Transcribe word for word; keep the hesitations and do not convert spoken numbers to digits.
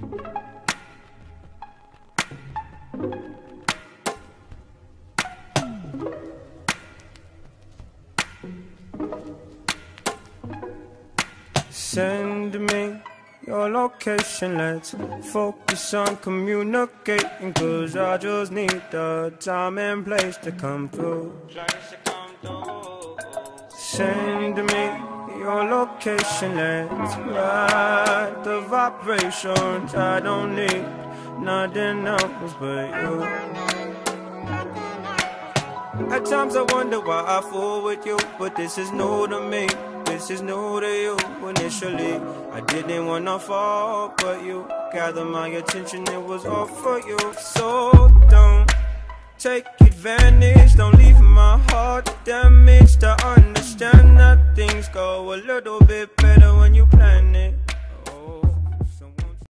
Send me your location, let's focus on communicating, cause I just need the time and place to come through. Send me your location, let's ride the vibrations. I don't need nothing else but you. At times I wonder why I fool with you, but this is new to me. This is new to you. Initially, I didn't wanna fall, but you gathered my attention, it was all for you. So don't take advantage, don't leave my heart damaged. I understand that things go a little bit better when you plan it.